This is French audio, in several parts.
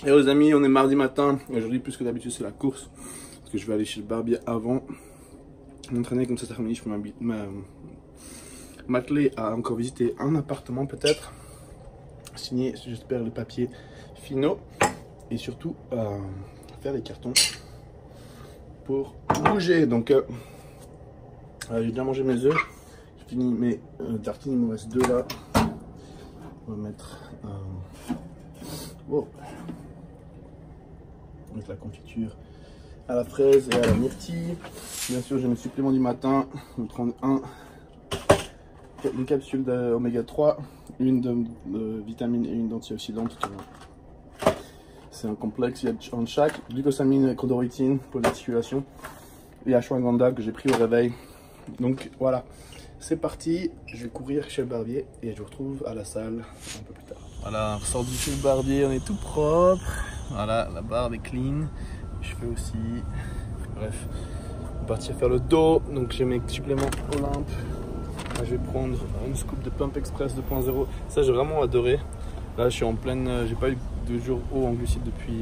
Et les amis, on est mardi matin. Aujourd'hui, plus que d'habitude, c'est la course. Parce que je vais aller chez le barbier avant m'entraîner. Comme ça, c'est terminé. Je peux m'atteler à encore visiter un appartement, peut-être. Signer, j'espère, les papiers finaux. Et surtout, faire les cartons pour bouger. Donc, j'ai bien mangé mes œufs. J'ai fini mes tartines. Il me reste 2 là. On va mettre. Mettre la confiture à la fraise et à la myrtille. Bien sûr, j'ai mes suppléments du matin. Je vais prendre une capsule d'oméga 3, une de vitamine et une d'antioxydants. C'est un complexe, il y a en chaque. Glucosamine et chondroïtine pour les articulations. Et ashwagandha que j'ai pris au réveil. Donc voilà, c'est parti. Je vais courir chez le barbier et je vous retrouve à la salle un peu plus tard. Voilà, on ressort du chez le barbier, on est tout propre. Voilà, la barbe est clean. Je fais aussi. Bref, on va partir faire le dos. Donc j'ai mes suppléments Olympe. Là, je vais prendre une scoop de Pump Express 2.0. Ça, j'ai vraiment adoré. Là, je suis en pleine. J'ai pas eu de jours hauts en glucides depuis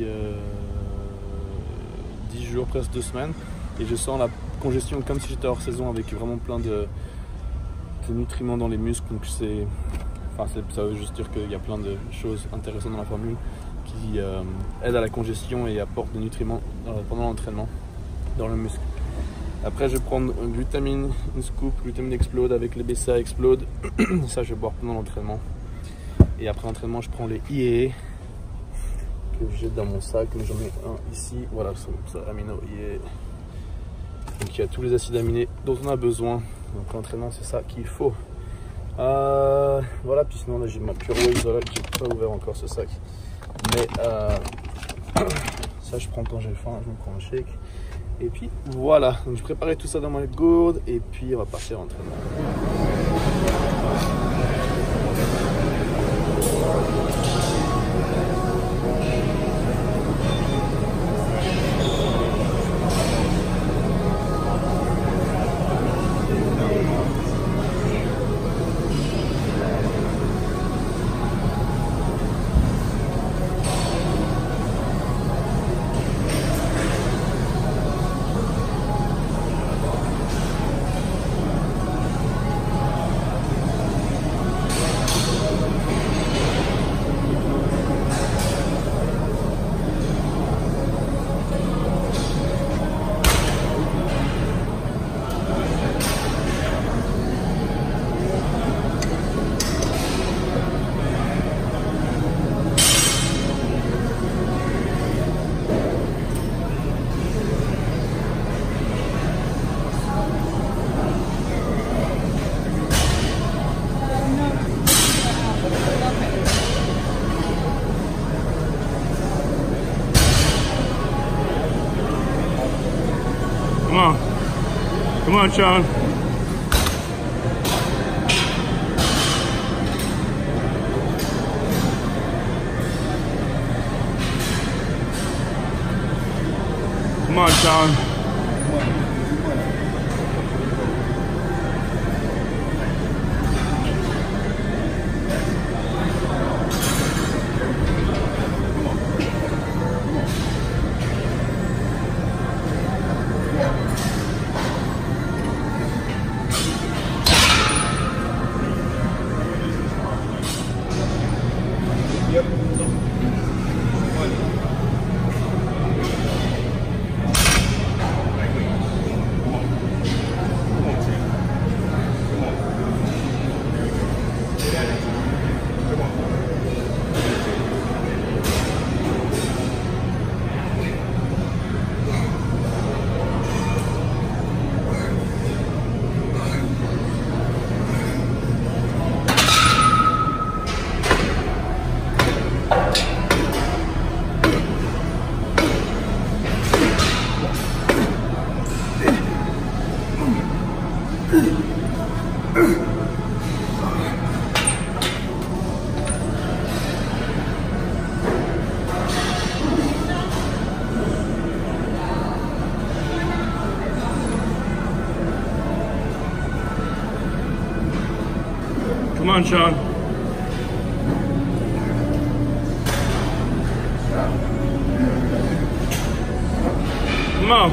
10 jours, presque 2 semaines. Et je sens la congestion comme si j'étais hors saison avec vraiment plein de nutriments dans les muscles. Donc c'est. Enfin, ça veut juste dire qu'il y a plein de choses intéressantes dans la formule qui aident à la congestion et apportent des nutriments pendant l'entraînement dans le muscle. Après, je vais prendre une glutamine, une scoop, glutamine explode avec les BCA explode. Ça, je vais boire pendant l'entraînement. Et après l'entraînement, je prends les IE que j'ai dans mon sac. J'en ai un ici. Voilà, ça amino IE. Donc, il y a tous les acides aminés dont on a besoin. Donc, l'entraînement, c'est ça qu'il faut. Voilà, puis sinon là j'ai ma Pure Whey Isolate, j'ai pas ouvert encore ce sac, mais ça je prends quand j'ai faim, je me prends un shake, et puis voilà, donc je préparais tout ça dans ma gourde, et puis on va partir en entraînement. Come on, Sean. Come on, Sean. Come on, Sean. Come on.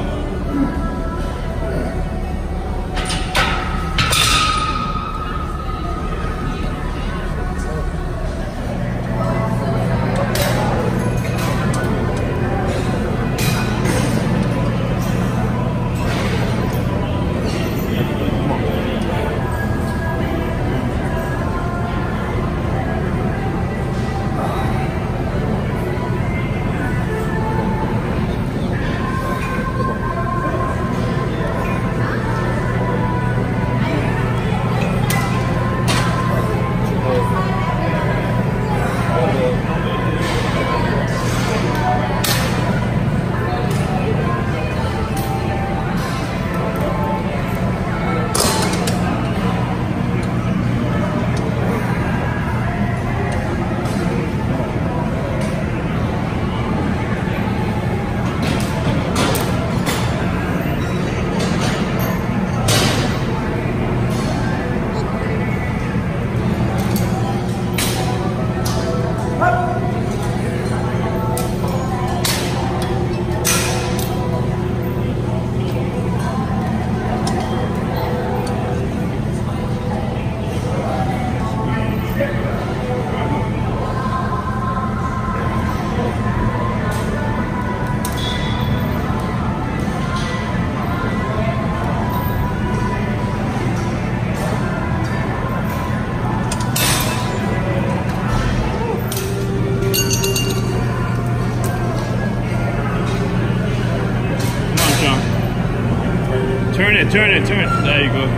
Turn it, turn it, turn it. There you go.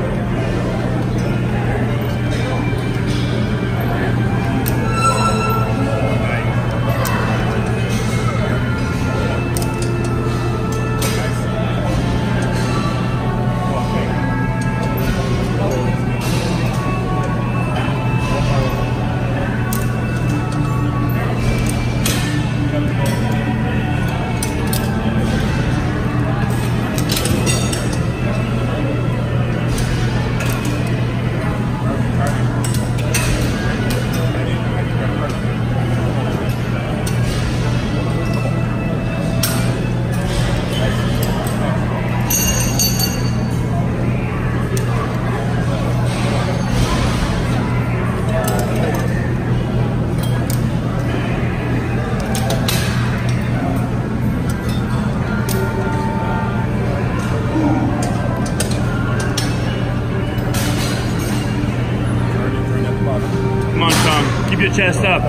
Come on, Tom. Keep your chest up.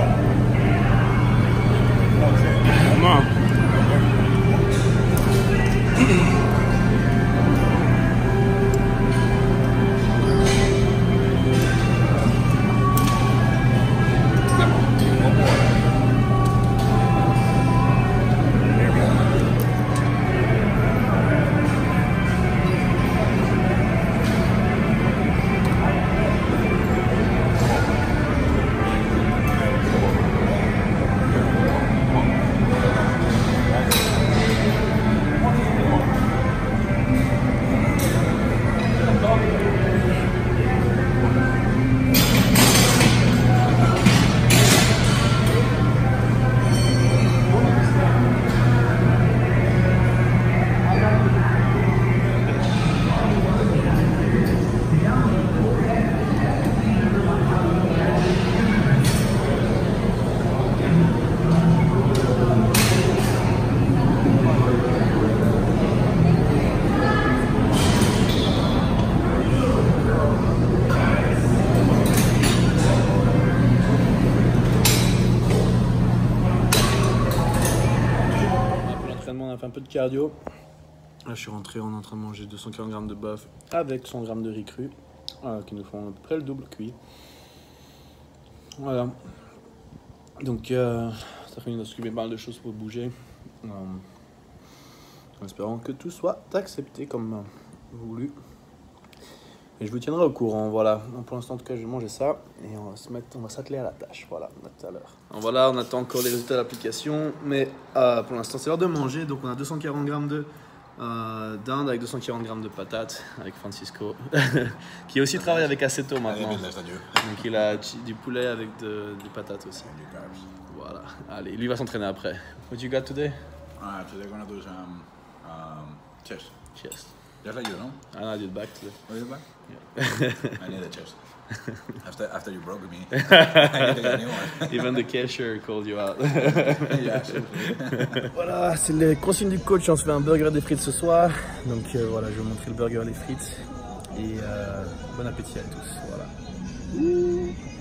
Come on. On a fait un peu de cardio. Là, je suis rentré, on est en train de manger 240 grammes de bœuf avec 100 grammes de riz cru, qui nous font à peu près le double cuit. Voilà. Donc, ça fait une s'occuper pas mal de choses pour bouger. En espérant que tout soit accepté comme voulu. Et je vous tiendrai au courant, voilà. Donc pour l'instant, en tout cas, je vais manger ça et on va s'atteler à la tâche, voilà, à tout à l'heure. Voilà, on attend encore les résultats de l'application, mais pour l'instant, c'est l'heure de manger. Donc on a 240 grammes de dinde avec 240 grammes de patates avec Francisco, qui aussi travaille avec Aceto maintenant. Donc il a du poulet avec des patates aussi. Voilà, allez, lui va s'entraîner après. What you got today? Today we're gonna do some Cheers. Cheers. Just like you, no? And I did back to the... Oh, you back? Yeah. I need a cheers. After you broke me, I need to get a new one. Even the cashier called you out. Yeah, absolutely. Voilà, c'est les consignes du coach. On se fait un burger et des frites ce soir. Donc voilà, je vais vous montrer le burger et les frites. Et bon appétit à tous. Voilà.